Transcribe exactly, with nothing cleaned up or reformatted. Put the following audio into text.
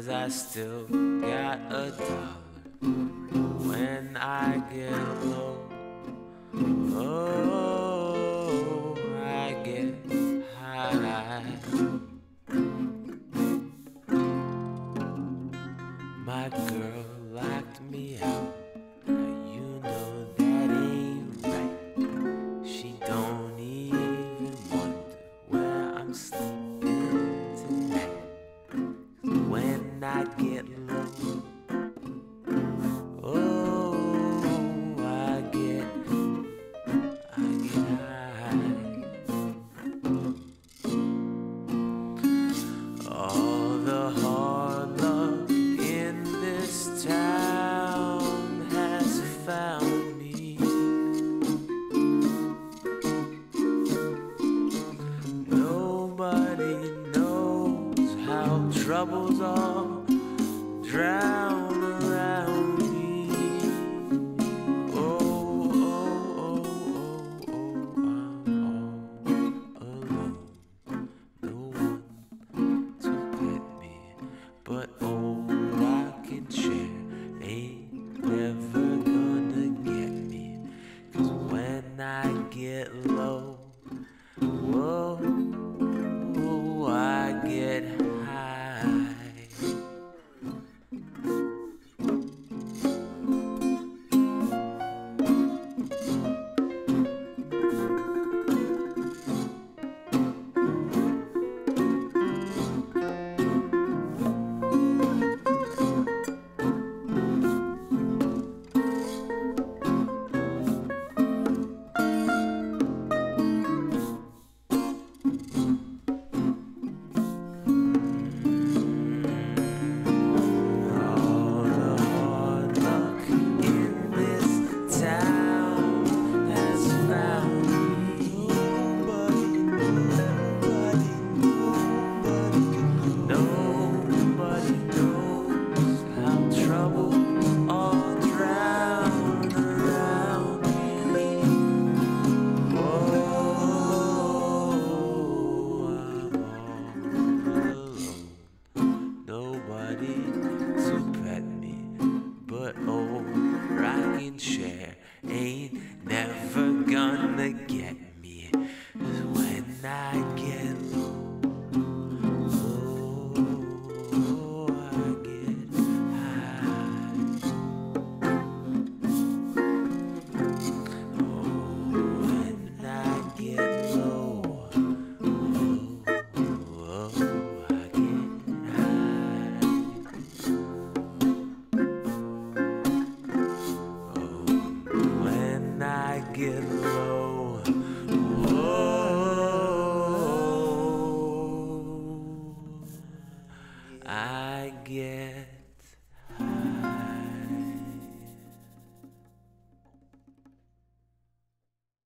'cause I still got a dollar when I get low. Oh, I get high. My girl locked me out. Now you know that ain't right. She don't even wonder where I'm sleeping tonight. When I get low, oh, I get, I get high. All the hard luck in this town has found me. Nobody knows how troubles all drown around me. Oh, oh, oh, oh, oh, I'm all alone. No one to pet me, but old rocking chair ain't never gonna get me. 'Cause when I get low, whoa, oh, I get high. Nobody to pet me, but old rocking chair ain't